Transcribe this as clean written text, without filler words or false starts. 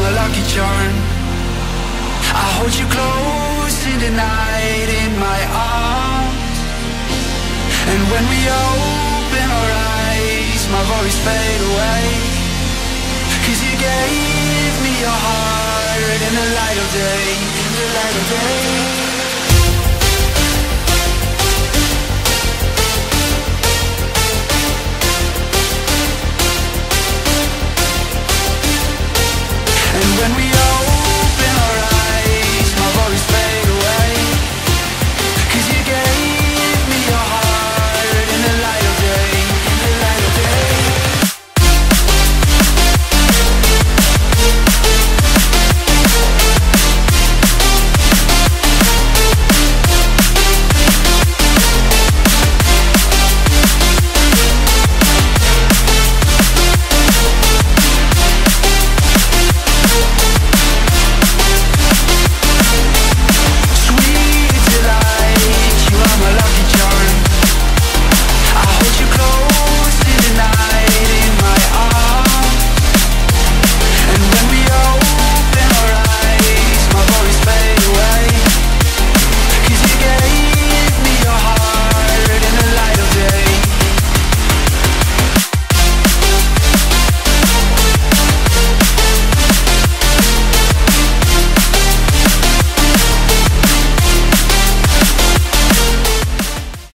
a lucky charm. I hold you close in the night in my arms. And when we open our eyes, my worries fade away. 'Cause you gave me your heart in the light of day, in the light of day.